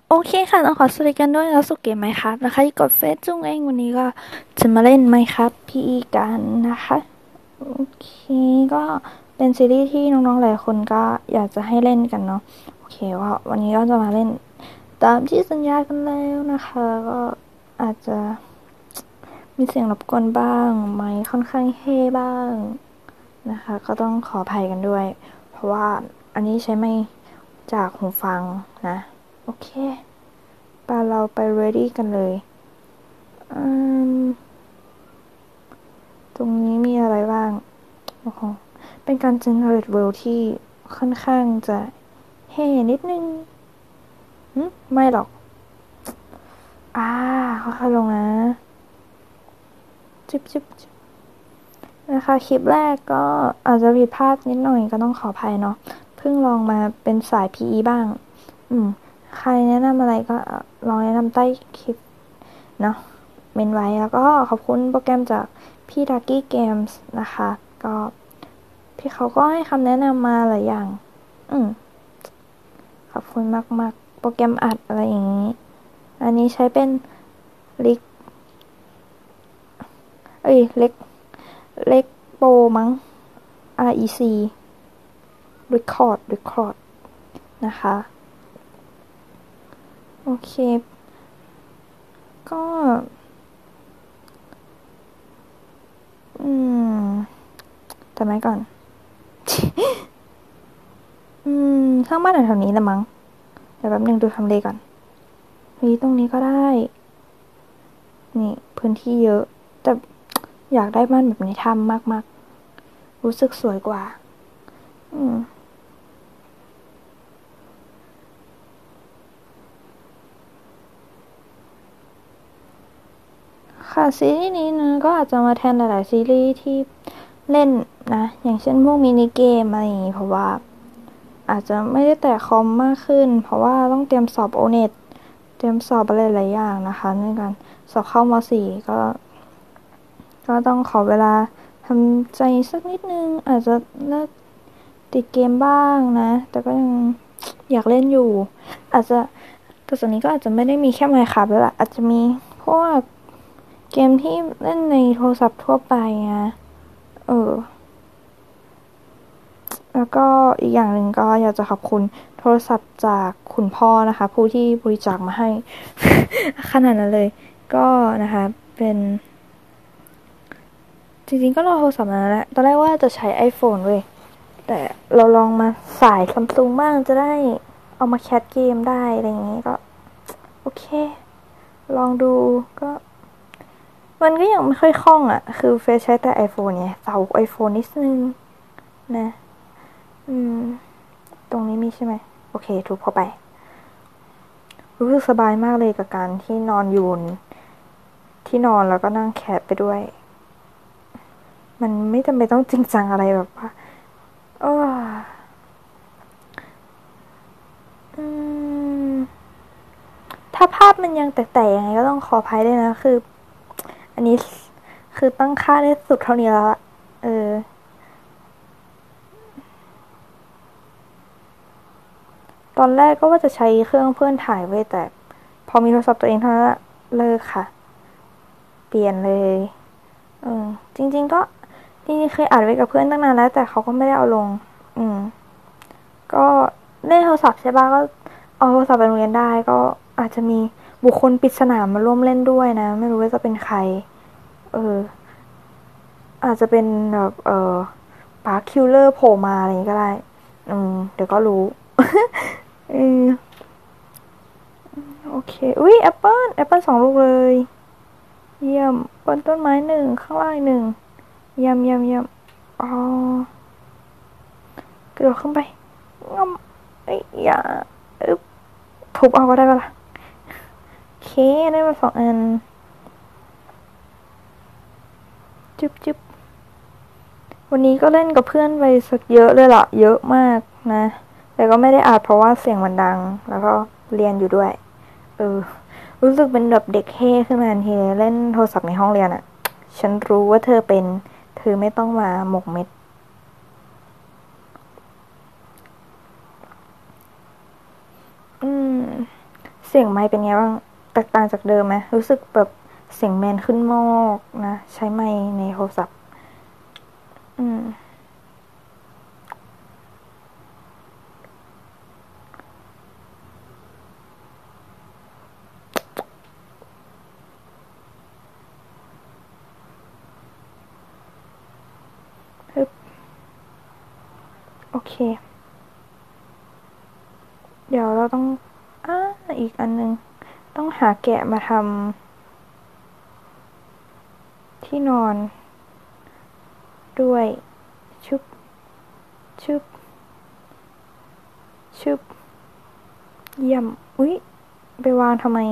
โอเคค่ะต้องขอสวัสดีกันด้วยแล้วสุขเกมไหมครับนะคะที่กดเฟซจุ้งเองวันนี้ก็จะมาเล่นไหมครับพี่กันนะคะโอเคก็เป็นซีรีส์ที่น้องๆหลายคนก็อยากจะให้เล่นกันเนาะโอเคว่าวันนี้ก็จะมาเล่นตามที่สัญญากันแล้วนะคะก็อาจจะมีเสียงรบกวนบ้างไมค์ค่อนข้างเฮ่บ้างนะคะก็ต้องขออภัยกันด้วยเพราะว่าอันนี้ใช้ไมค์จากหูฟังนะโอเค เราไป ready กันเลยอืมตรงนี้มีอะไรบ้างโอ้โหเป็นการ generate world ที่ค่อนข้างจะเฮ่นิดนึงไม่หรอกอ่าค่อยๆลงนะจิบจิบจิบนะคะคลิปแรกก็อาจจะผิดพลาดนิดหน่อยก็ต้องขออภัยเนาะเพิ่งลองมาเป็นสาย PE บ้างใครแนะนำอะไรก็ลองแนะนำใต้คลิปเนาะเมนไว้แล้วก็ขอบคุณโปรแกรมจากพี่ดักกี้เกมส์นะคะก็พี่เขาก็ให้คำแนะนำมาหลายอย่างอืมขอบคุณมากๆโปรแกรมอัดอะไรอย่างนี้อันนี้ใช้เป็นลิกเล็กโปรมั้ง REC Record นะคะโอเคก็อืมแต่ไม่ก่อนสร้างบ้านแถวๆนี้ละมั้งเดี๋ยวแป๊บนึงดูทำเลก่อนเฮ้ยตรงนี้ก็ได้นี่พื้นที่เยอะแต่อยากได้บ้านแบบในถ้ำมากๆรู้สึกสวยกว่าอืมค่ะซีรีส์นี้นะก็อาจจะมาแทนหลายๆซีรีส์ที่เล่นนะอย่างเช่นพวกมินิเกมอะไรอย่างงี้เพราะว่าอาจจะไม่ได้แตะคอมมากขึ้นเพราะว่าต้องเตรียมสอบโอเน็ตเตรียมสอบอะไรหลายอย่างนะคะในการสอบเข้ามสี่ก็ต้องขอเวลาทำใจสักนิดนึงอาจจะเลิกติดเกมบ้างนะแต่ก็ยังอยากเล่นอยู่อาจจะแต่ส่วนนี้ก็อาจจะไม่ได้มีแค่ Minecraft แล้วล่ะอาจจะมีพวกเกมที่เล่นในโทรศัพท์ทั่วไปนะเออแล้วก็อีกอย่างหนึ่งก็อยากจะขอบคุณโทรศัพท์จากคุณพ่อนะคะผู้ที่บริจาคมาให้ขนาดนั้นเลยก็นะคะเป็นจริงๆก็รอโทรศัพท์นั้นแหละตอนแรกว่าจะใช้ iPhone เว้ย แต่เราลองมาสายซัมซุงบ้างจะได้เอามาแคสเกมได้อะไรอย่างงี้ก็โอเคลองดูก็มันก็ยังไม่ค่อยคล่องอ่ะคือเฟซใช้แต่ iPhone ไงเสา iPhone นิดนึงนะอืมตรงนี้มีใช่ไหมโอเคถูกเข้าไปรู้สึกสบายมากเลยกับการที่นอนอยู่ที่นอนแล้วก็นั่งแคสไปด้วยมันไม่จำเป็นต้องจริงจังอะไรแบบว่าโอ้อืมถ้าภาพมันยังแตกๆยังไงก็ต้องขออภัยด้วยนะคือ อันนี้คือตั้งค่าได้สุดเท่านี้แล้วเออตอนแรกก็ว่าจะใช้เครื่องเพื่อนถ่ายไว้แต่พอมีโทรศัพท์ตัวเองเท่านั้นเลิกค่ะเปลี่ยนเลยเออจริงๆก็จริงๆเคยอัดไว้กับเพื่อนตั้งนานแล้วแต่เขาก็ไม่ได้เอาลงอืมก็เล่นโทรศัพท์ใช่ป่ะก็เอาโทรศัพท์ไปโรงเรียนได้ก็อาจจะมีบุคคลปริศนามาร่วมเล่นด้วยนะไม่รู้ว่าจะเป็นใครเอออาจจะเป็นแบบปาร์คคิลเลอร์โผล่มาอะไรอย่างนี้ก็ได้เดี๋ยวก็รู้เออโอเคอุ้ยแอปเปิล2 ลูกเลยเยี่ยมบนต้นไม้1ข้างล่าง1เยี่ยมเยี่ยมเยี่ยมอ๋อกระโดดขึ้นไปงอมเอ้ยอย่าอึ๊บทุบเอาก็ได้ปะล่ะโอเคได้มา2 อันจุ๊บจุ๊บวันนี้ก็เล่นกับเพื่อนไปสักเยอะเลยล่ะเยอะมากนะแต่ก็ไม่ได้อัดเพราะว่าเสียงมันดังแล้วก็เรียนอยู่ด้วยเออรู้สึกเป็นแบบเด็กเฮ่ขึ้นมาทันทีเล่นโทรศัพท์ในห้องเรียนอะฉันรู้ว่าเธอเป็นเธอไม่ต้องมาหมกเม็ด อืมสียงไมค์เป็นไงบ้างแตกต่างจากเดิมไหมรู้สึกแบบเสียงแมนขึ้นมากนะใช้ไมค์ในโทรศัพท์โอเคเดี๋ยวเราต้องอีกอันนึงต้องหาแกะมาทำที่นอนด้วยชุบชุบชุบเยี่ยมอุ๊ยไปวางทำไม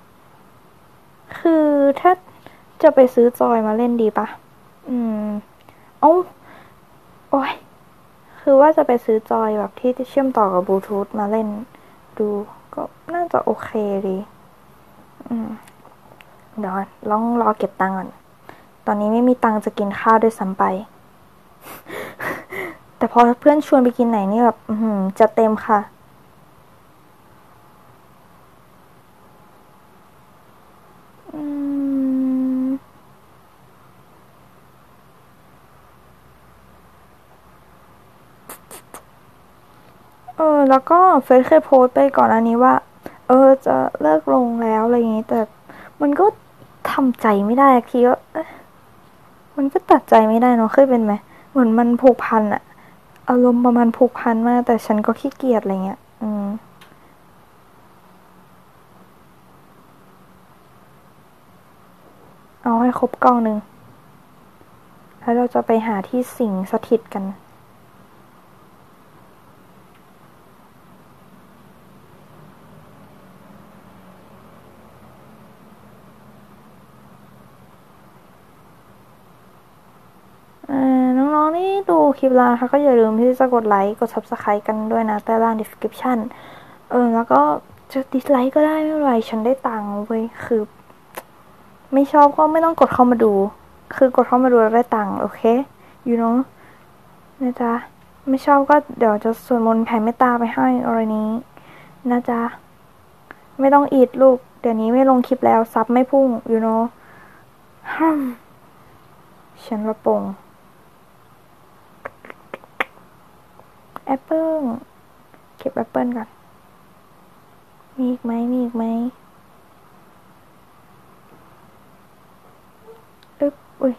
คือถ้าจะไปซื้อจอยมาเล่นดีปะเอ้าโอ้ยคือว่าจะไปซื้อจอยแบบที่เชื่อมต่อกับบลูทูธมาเล่นดูก็น่าจะโอเคดีเดี๋ยวลองรอเก็บตังค์ก่อนตอนนี้ไม่มีตังค์จะกินข้าวด้วยซ้ำไปแต่พอเพื่อนชวนไปกินไหนนี่แบบจะเต็มค่ะแล้วก็เฟซเคยโพสต์ไปก่อนอันนี้ว่าจะเลิกลงแล้วอะไรอย่างนี้แต่มันก็ทำใจไม่ได้ทีก็มันก็ตัดใจไม่ได้เนาะเคยเป็นไหมเหมือนมันผูกพันอะอารมณ์ประมาณผูกพันมากแต่ฉันก็ขี้เกียจอะไรเงี้ยเอาให้ครบกล้องหนึ่งแล้วเราจะไปหาที่สิงสถิตกันน้องๆนี่ดูคลิปแล้วนะคะก็อย่าลืมที่จะกดไลค์กด subscribe กันด้วยนะใต้ล่าง description แล้วก็จะดิสไลค์ก็ได้ไม่เป็นไรฉันได้ตังค์เว้ยคือไม่ชอบก็ไม่ต้องกดเข้ามาดูคือกดเข้ามาดูแล้วได้ตังค์โอเค you know นะจ๊ะไม่ชอบก็เดี๋ยวจะสวดมนต์แผ่เมตตาไปให้อะไรนี้นะจ๊ะไม่ต้องอีดลูกเดี๋ยวนี้ไม่ลงคลิปแล้วซับไม่พุ่ง you know ฉันระปงแอปเปิ้ลเก็บแอปเปิ้ลก่อนมีอีกไหมอุ้ย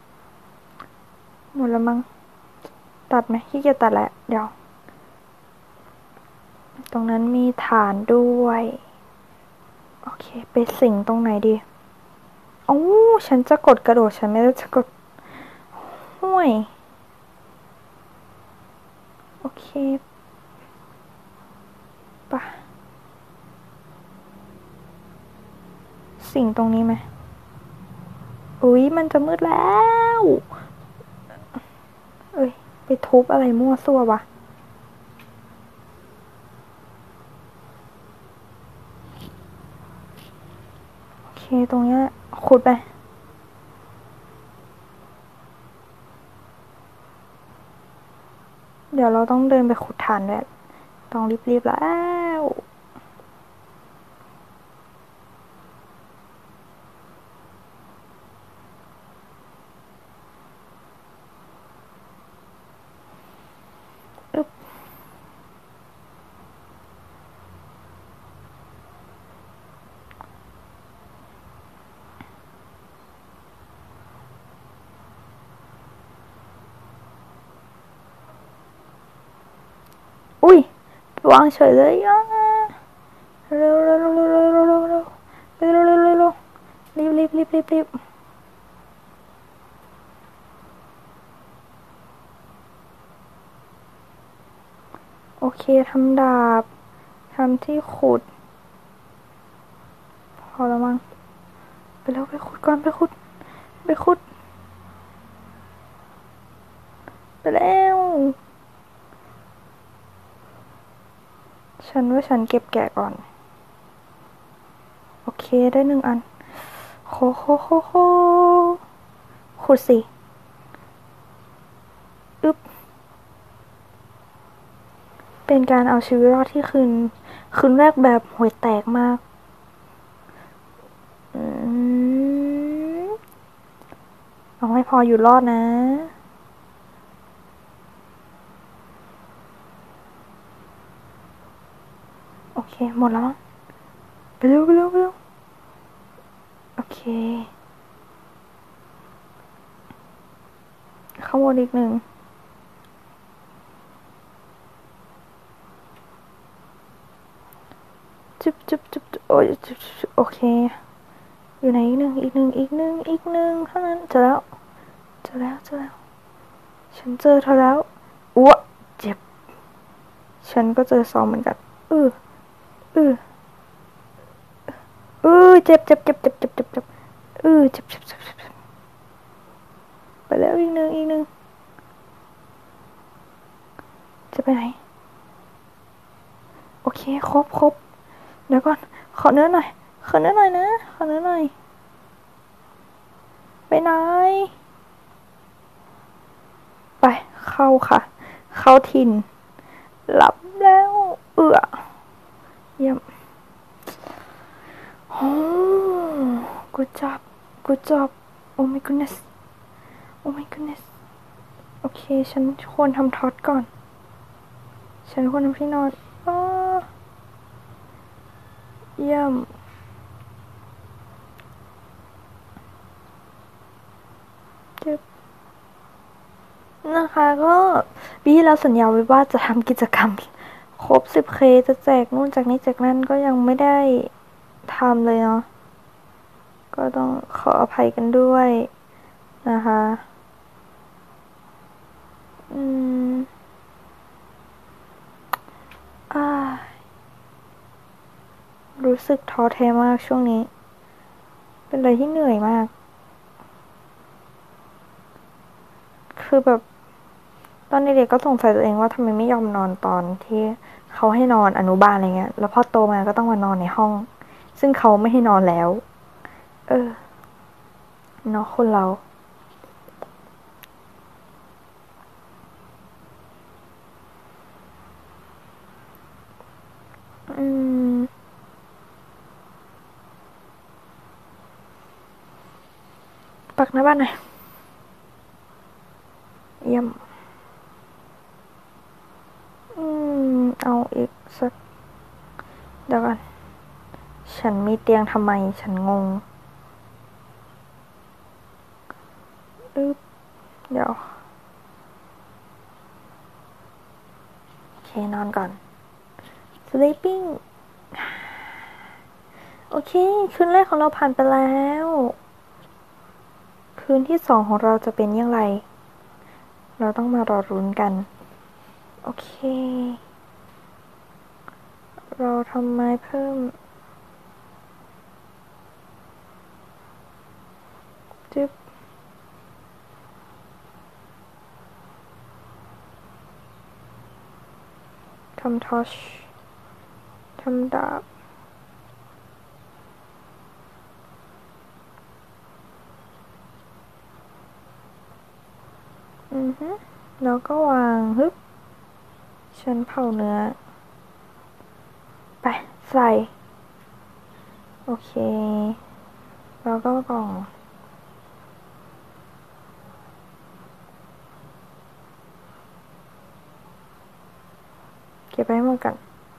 หมดแล้วมั้งตัดไหมขี้เกียจตัดแหละเดี๋ยวตรงนั้นมีฐานด้วยโอเคไปสิงตรงไหนดีฉันจะกดกระโดดฉันไม่ได้จะกดห่วยโอเคปะสิงตรงนี้ไหมอุ๊ยมันจะมืดแล้วไปทุบอะไรมั่วซั่ววะโอเคตรงนี้ขุดไปเดี๋ยวเราต้องเดินไปขุดฐานด้วยต้องรีบๆแล้วอุ้ยวางเฉยเลยเร็วรีบโอเคทำดาบทำที่ขุดพอแล้วมั้งไปแล้วไปขุดก่อนไปขุดไปแล้วฉันว่าฉันเก็บแกะก่อนโอเคได้1 อันโคขุดสิเป็นการเอาชีวิตรอดที่คืนแรกแบบห่วยแตกมากเอาให้พออยู่รอดนะโอเคหมดแล้วมั้งไปเร็วไปเร็วไปเร็วโอเคข้างบนอีกหนึ่งจุ๊บจุ๊บจุ๊บโอ้ยจุ๊บโอเคอยู่ไหนอีกหนึ่งอีกหนึ่งอีกหนึ่งอีกหนึ่งเท่านั้นเจอแล้วเจอแล้วเจอแล้วฉันเจอเธอแล้วอ้วเจ็บฉันก็เจอซอมเหมือนกันอืออือเจ็บเจ็บเจ็บเจ็บเจ็บเจ็บเจ็บเจ็บเจ็บเจ็บเจ็บไปแล้วอีกหนึ่งอีกหนึ่งจะไปไหนโอเคครบครบเดี๋ยวก่อนขอเนื้อหน่อยขอเนื้อหน่อยนะขอเนื้อหน่อยไปไหนไปเข้าค่ะเข้าถิ่นหลับแล้วเยี่ยมโอ้ good job good job oh my goodness oh my goodness โอเคฉันควรทำท็อตก่อนฉันควรทำที่นอนเยี่ยมจึบนะคะก็ปีที่แล้วสัญญาไว้ว่าจะทำกิจกรรมครบ 10K จะแจกนู่นแจกนี้แจกนั่นก็ยังไม่ได้ทำเลยเนาะก็ต้องขออภัยกันด้วยนะคะรู้สึกท้อแท้มากช่วงนี้เป็นอะไรที่เหนื่อยมากคือแบบตอนเด็กๆก็สงสัยตัวเองว่าทำไมไม่ยอมนอนตอนที่เขาให้นอนอนุบาลอะไรเงี้ยแล้วพอโตมาก็ต้องมานอนในห้องซึ่งเขาไม่ให้นอนแล้วเนาะคนเราปักหน้าบ้านหน่อยเยี่ยมเอาอีกสักเดี๋ยวก่อนฉันมีเตียงทำไมฉันงงเดี๋ยวโอเคนอนก่อน sleeping โอเคคืนแรกของเราผ่านไปแล้วคืนที่2ของเราจะเป็นอย่างไรเราต้องมารอรุ้นกันโอเคเราทำไม้เพิ่มจึ๊บทำทอชทำดาบแล้วก็วางฮึบฉันเผาเนื้อไปใส่โอเคแล้วก็กล่องเก็บไปให้หมดกัน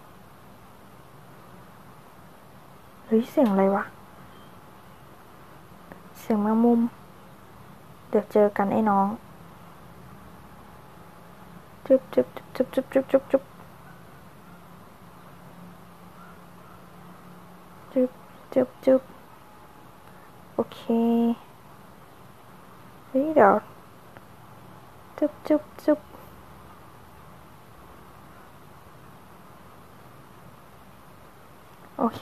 เฮ้ยเสียงอะไรวะเสียงแมงมุมเดี๋ยวเจอกันไอ้น้องจุ๊บจุ๊บจุ๊บจุ๊บจุ๊บจุ๊บจุ๊บจุ๊บจุ๊บจุ๊บโอเคเฮ้ยเดี๋ยวจุ๊บจุ๊บจุ๊บโอเค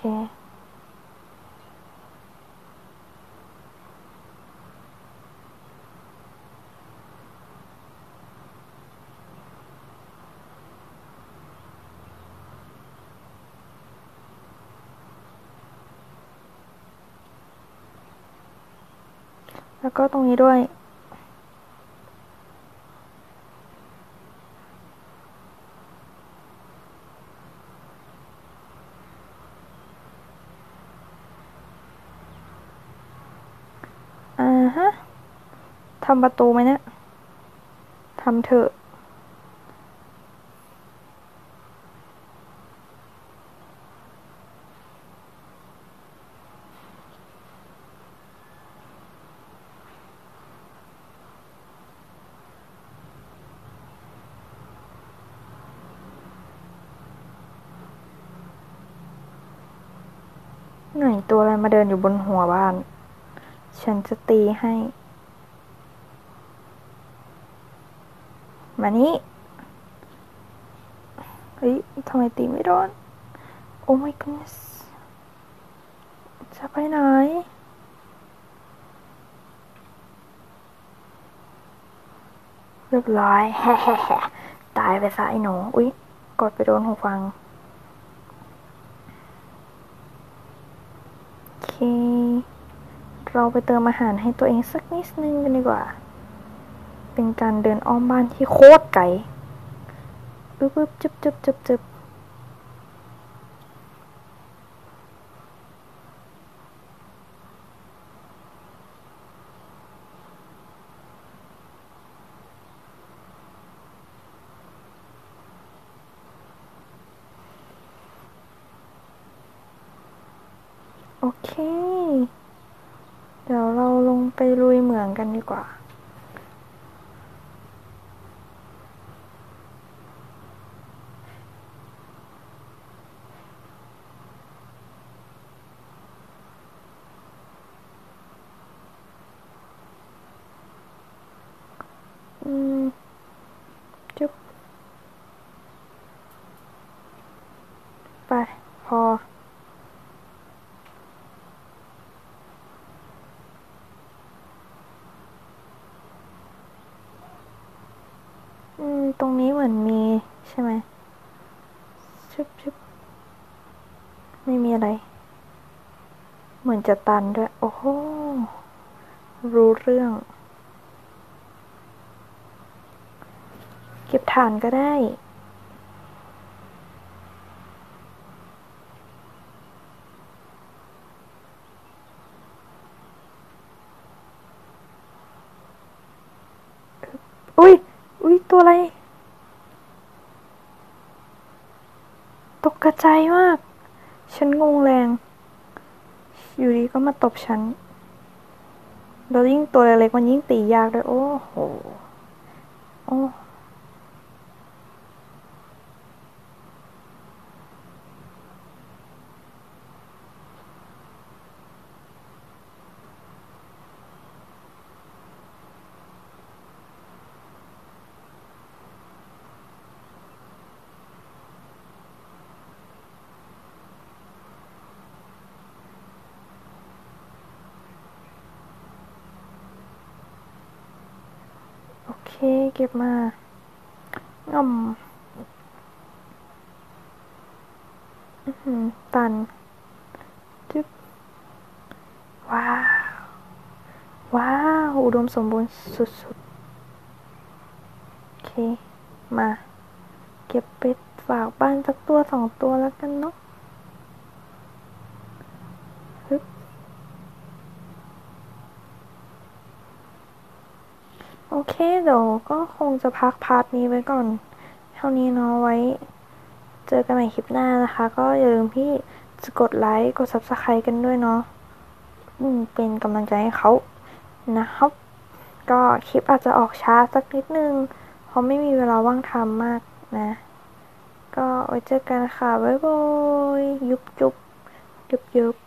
แล้วก็ตรงนี้ด้วยฮะทำประตูไหมเนี่ยทำเถอะไหนตัวอะไรมาเดินอยู่บนหัวบ้านฉันจะตีให้มานี่เฮ้ยทำไมตีไม่โดนโอ้ my goodness จะไปไหนเรียบร้อยแฮ่แฮ่แฮ่ตายไปซะไอ้หนูอุ๊ยกดไปโดนหูฟังโอเคเราไปเติมอาหารให้ตัวเองสักนิดนึงกันดีกว่าเป็นการเดินอ้อมบ้านที่โคตรไกลอึ๊บอึ๊บจึ๊บจึ๊บจึ๊บจึ๊บโอเคเดี๋ยวเราลงไปลุยเหมืองกันดีกว่าจึ๊บไปพอตรงนี้เหมือนมีใช่ไหมชึบชึบไม่มีอะไรเหมือนจะตันด้วยโอ้โหรู้เรื่องเก็บถ่านก็ได้อุ้ยอุ้ยตัวอะไรตกกระจายมากฉันงงแรงอยู่ดีก็มาตบฉันแล้วยิ่งตัวเล็กๆมันยิ่งตียากด้วยโอ้โหโอ้โอเคเก็บมางอมตันจึ๊บว้าวว้าวอุดมสมบูรณ์สุดๆโอเคมาเก็บเป็ดฝากบ้านสักตัว2ตัวแล้วกันเนาะฮึบโอเคเดี๋ยวก็คงจะพักพาร์ทนี้ไว้ก่อนเท่านี้เนาะไว้เจอกันใหม่คลิปหน้านะคะก็อย่าลืมที่จะกดไลค์กด Subscribe กันด้วยเนาะเป็นกำลังใจให้เขานะครับก็คลิปอาจจะออกช้าสักนิดนึงเพราะไม่มีเวลาว่างทำมากนะก็ไว้เจอกันค่ะบ๊ายบายยุบยุบยุบยุบ